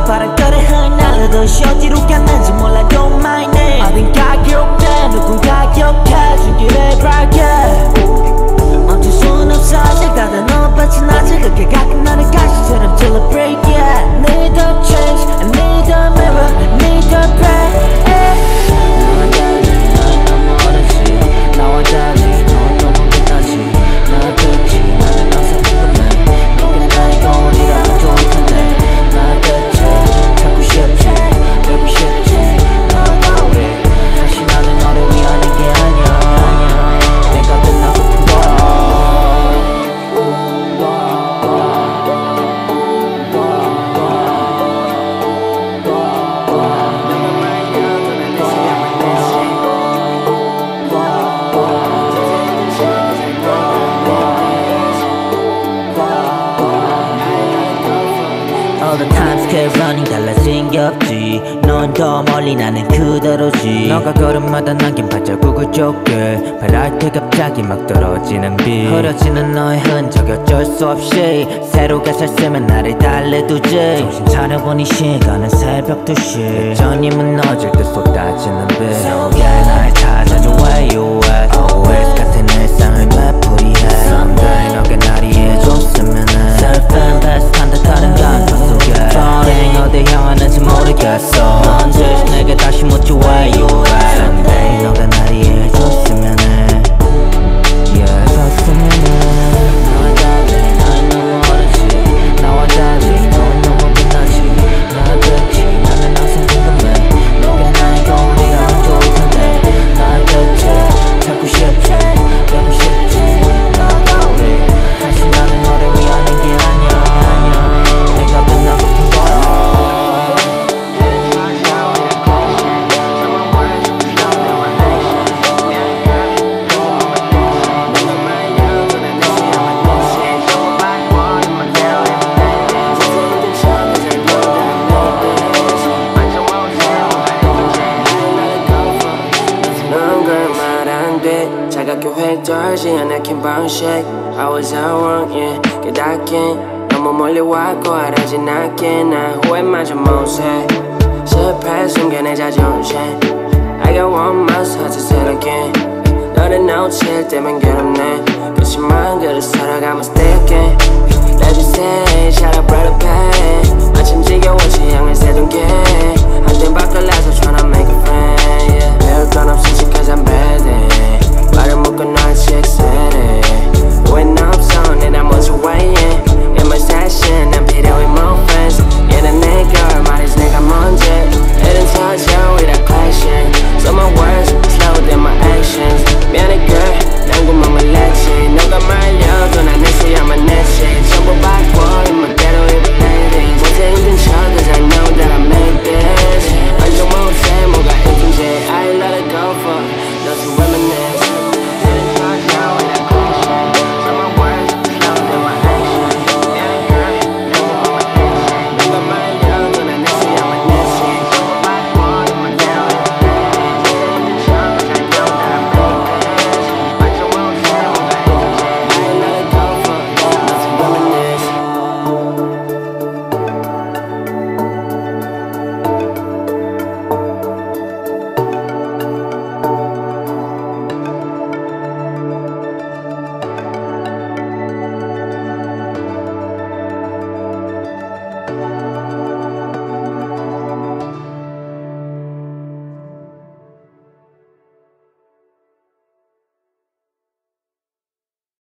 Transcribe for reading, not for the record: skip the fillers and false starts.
바람결에 흩날려도 어디로 갔는지 몰라도 my name 어딘가 기억돼 누군가 기억해주기를 바래 멈출 순 없어 다 높아진 아직 그렇게 가끔 나는 가시처럼 celebrate yeah Need a change, I need a mirror, need a break 나와 달리 넌 너무 빛나지 나 끝이 나는 항상 궁금해 너가 나의 거울이라면 좋을 텐데 나 대체 찾고 싶지 배고 싶지 너가 왜 다시 나는 너를 위하는 게 아니야 내가 끝나고픈 거야 All the times kept running 달라진 게 없지 넌 더 멀리 나는 그대로지 너가 걸음마다 남긴 발자국을 좁게 바랄 때 갑자기 막 떨어지는 비 흐려지는 너의 흔적 어쩔 수 없이 새로 가사를 쓰면 나를 달래두지 정신 차려보니 시간은 새벽 2시 여전히 무너질 때 쏟아지는 비 너가 날 찾아줘 where you at Always 같은 일상을 되풀이해 Someday 너가 날 이해해줬으면 해 슬픈 비슷한 듯 다른 감정 속에 Falling 어디 향하는지 모르겠어 언제 내게 다시 묻지 where you at Someday 너가 날 이해해줬으면 해 이해해줬으면 해 나와 달리 난 너무 어렵지 나와 달리 넌 너무 빛나지 나 끝이 나는 항상 궁금해 너가 나의 거울이라면 좋을 텐데 나 대체 찾고 싶지 배고 싶지 너가 왜 다시 나는 너를 위하는 게 아니야 내가 끝나고픈 거야 차갑게 획돌지 않긴 방식 I was out wrong yeah 깨닫긴 너무 멀리 왔고 알아진 않긴 난 후회마저 못해 실패 숨겨내 자존심 I got one must have to say again 너를 놓칠 때면 괴롭네 그치만 그를 살아가면 stay again Let you say shut up brother babe 마침 지겨워지 향을 새던 게 한땐 밖을 나서 tryna make a friend yeah 별건 없으지 cause I'm ready 말을 묶어 놨지